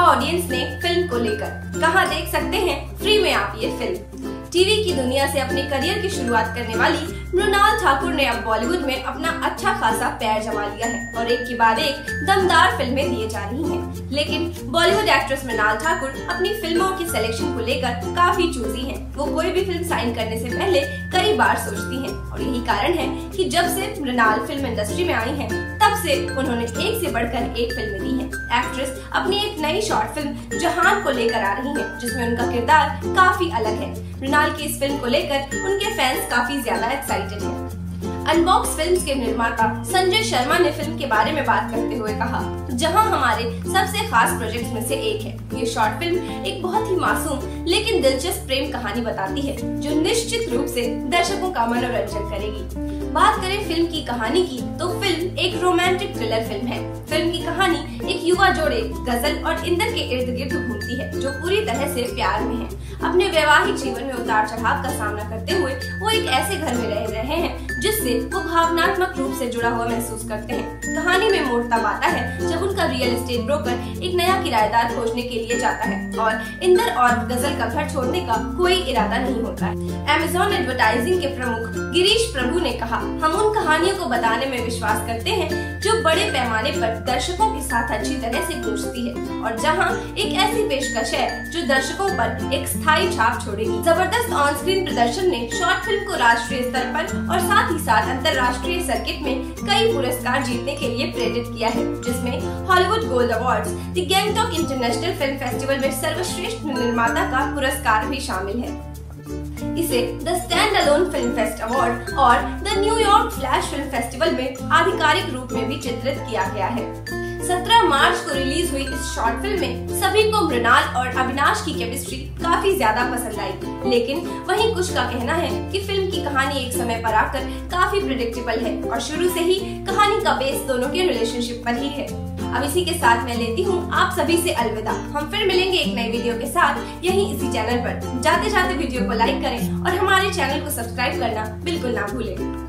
Audience ने film को लेकर। कहां देख सकते हैं फ्री में आप ये फिल्म। टीवी की दुनिया से अपने करियर की शुरुआत करने वाली मृणाल ठाकुर ने अब बॉलीवुड में अपना अच्छा खासा पैर जमा लिया है और एक के बाद एक दमदार फिल्में दिए जा रही हैं। लेकिन बॉलीवुड एक्ट्रेस मृणाल ठाकुर अपनी फिल्मों की सिलेक्शन को लेकर काफी चूजी हैं। वो कोई भी फिल्म साइन करने से पहले कई बार सोचती हैं और यही कारण है कि जब से मृणाल फिल्म इंडस्ट्री में आई हैं, तब से उन्होंने एक से बढ़कर एक फिल्में दी हैं। एक्ट्रेस अपनी एक नई शॉर्ट फिल्म जहान को लेकर आ रही हैं, जिसमें उनका किरदार काफी अलग है। मृणाल की इस फिल्म को लेकर उनके फैंस काफी ज्यादा एक्साइटेड हैं। अनबॉक्स फिल्म्स के निर्माता संजय शर्मा ने फिल्म के बारे में बात करते हुए कहा, जहां हमारे सबसे खास प्रोजेक्ट्स में से एक है। ये शॉर्ट फिल्म एक बहुत ही मासूम लेकिन दिलचस्प प्रेम कहानी बताती है, जो निश्चित रूप से दर्शकों का मनोरंजन करेगी। बात करें फिल्म की कहानी की, तो फिल्म एक रोमांटिक थ्रिलर फिल्म है। फिल्म की कहानी एक युवा जोड़े गजल और इंदर के इर्द गिर्द घूमती है, जो पूरी तरह से प्यार में है। अपने वैवाहिक जीवन में उतार चढ़ाव का सामना करते हुए वो एक ऐसे घर में रह रहे हैं जिससे वो भावनात्मक रूप से जुड़ा हुआ महसूस करते हैं। कहानी में मोड़ तब आता है जब उनका रियल एस्टेट ब्रोकर एक नया किराएदार खोजने के लिए जाता है और इंदर और गजल का घर छोड़ने का कोई इरादा नहीं होता है। अमेज़न एडवर्टाइजिंग के प्रमुख गिरीश प्रभु ने कहा, हम उन कहानियों को बताने में विश्वास करते हैं जो बड़े पैमाने पर दर्शकों के साथ अच्छी तरह से गूंजती है और जहां एक ऐसी पेशकश है जो दर्शकों पर एक स्थायी छाप छोड़ेगी। जबरदस्त ऑन स्क्रीन प्रदर्शन ने शॉर्ट फिल्म को राष्ट्रीय स्तर पर और साथ ही साथ अंतर्राष्ट्रीय सर्किट में कई पुरस्कार जीतने के लिए प्रेरित किया है, जिसमें Hollywood gold awards, the Gangtok international film festival में सर्वश्रेष्ठ निर्माता का पुरस्कार भी शामिल है। इसे the stand alone film fest award और the New York flash film festival में आधिकारिक रूप में भी चित्रित किया गया है। 17 मार्च को रिलीज हुई इस शॉर्ट फिल्म में सभी को मृणाल और अविनाश की केमिस्ट्री काफी ज्यादा पसंद आई, लेकिन वहीं कुछ का कहना है कि फिल्म की कहानी एक समय पर आकर काफी प्रेडिक्टेबल है और शुरू से ही कहानी का बेस दोनों के रिलेशनशिप पर ही है। अब इसी के साथ मैं लेती हूँ आप सभी से अलविदा। हम फिर मिलेंगे एक नई वीडियो के साथ यहीं इसी चैनल पर। जाते जाते वीडियो को लाइक करें और हमारे चैनल को सब्सक्राइब करना बिल्कुल ना भूलें।